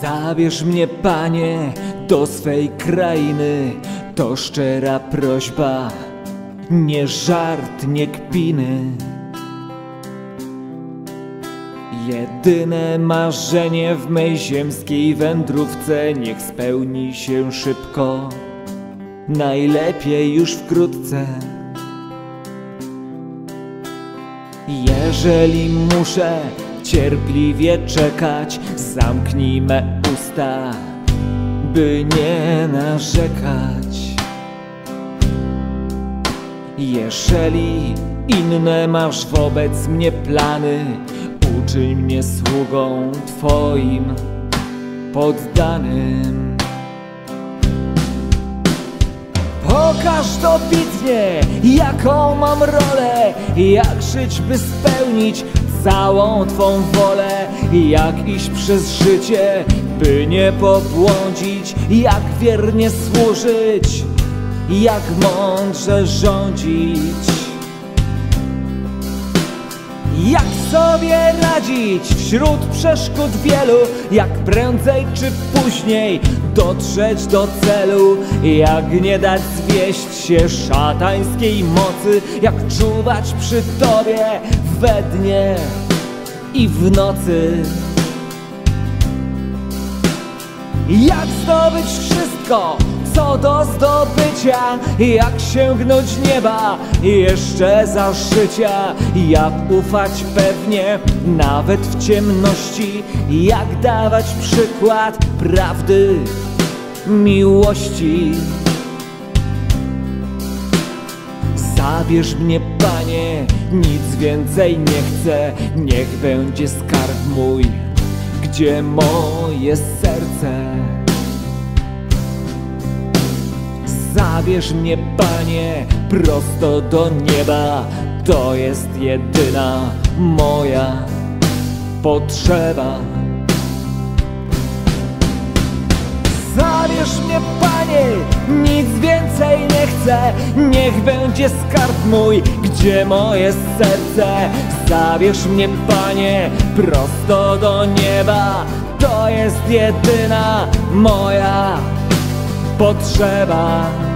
Zabierz mnie, Panie, do swej krainy. To szczera prośba, nie żart, nie kpiny. Jedyne marzenie w mej ziemskiej wędrówce niech spełni się szybko, najlepiej już wkrótce. Jeżeli muszę cierpliwie czekać, zamknij me usta, by nie narzekać. Jeżeli inne masz wobec mnie plany, uczyń mnie sługą Twoim poddanym. Pokaż dobitnie, jaką mam rolę, jak żyć, by spełnić całą Twą wolę, jak iść przez życie, by nie pobłądzić, jak wiernie służyć, jak mądrze rządzić. Jak sobie radzić wśród przeszkód wielu, jak prędzej czy później dotrzeć do celu, jak nie dać zwieść się szatańskiej mocy, jak czuwać przy Tobie we dnie i w nocy. Jak zdobyć wszystko, co do zdobycia, jak sięgnąć nieba jeszcze za życia, jak ufać pewnie nawet w ciemności, jak dawać przykład prawdy, miłości. Zabierz mnie, Panie, nic więcej nie chcę, niech będzie skarb mój, gdzie moje serce. Zabierz mnie, Panie, prosto do nieba, to jest jedyna moja potrzeba. Zabierz mnie, Panie, nic więcej nie chcę, niech będzie skarb mój, gdzie moje serce. Zabierz mnie, Panie, prosto do nieba, to jest jedyna moja potrzeba.